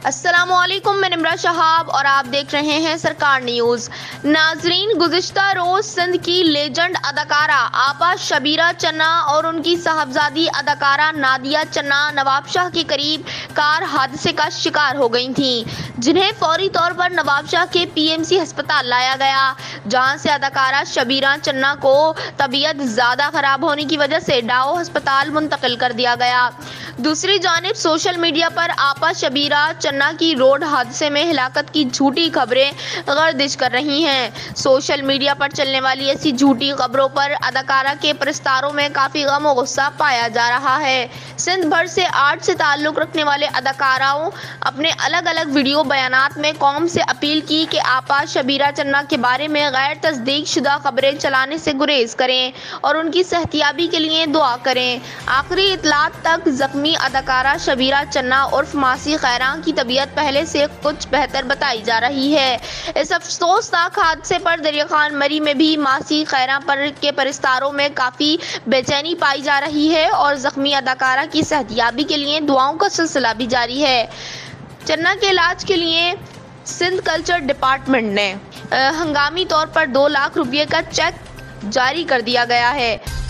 अस्सलामुअलैकुम, मैं निम्रा शहाब और आप देख रहे हैं सरकार न्यूज़। नाजरीन, गुज़िश्ता रोज़ सिंध की लेजेंड अदाकारा आपा शबीरा चन्ना और उनकी साहबजादी अदाकारा नादिया चन्ना नवाबशाह के करीब कार हादसे का शिकार हो गई थीं, जिन्हें फौरी तौर पर नवाबशाह के पीएमसी अस्पताल लाया गया, जहां से अदाकारा शबीरा चन्ना को तबीयत ज़्यादा खराब होने की वजह से डाओ अस्पताल मुंतकिल कर दिया गया। दूसरी जानिब सोशल मीडिया पर आपा शबीरा चन्ना की रोड हादसे में हिलाकत की झूठी खबरें गर्दिश कर रही हैं। सोशल मीडिया पर चलने वाली ऐसी झूठी खबरों पर अदाकारा के परस्तारों में काफ़ी गम और गुस्सा पाया जा रहा है। सिंध भर से आर्ट से ताल्लुक़ रखने वाले अदाकाराओं अपने अलग अलग वीडियो बयानात में कौम से अपील की कि आपा शबीरा चन्ना के बारे में गैर तस्दीक शुदा खबरें चलाने से गुरेज करें और उनकी सेहतियाबी के लिए दुआ करें। आखिरी इतलात तक ज़ख्मी अदाकारा शबीरा चन्ना उर्फ मासी खैरा की तबीयत पहले से कुछ बेहतर बताई जा रही है। इस अफसोसनाक हादसे पर दरिया खान मरी में भी मासी खैरा पर के परिस्तारों में काफ़ी बेचैनी पाई जा रही है और ज़ख्मी अदाकारा की सेहतियाबी के लिए दुआओं का सिलसिला भी जारी है। चन्ना के इलाज के लिए सिंध कल्चर डिपार्टमेंट ने हंगामी तौर पर 2 लाख रुपये का चेक जारी कर दिया गया है।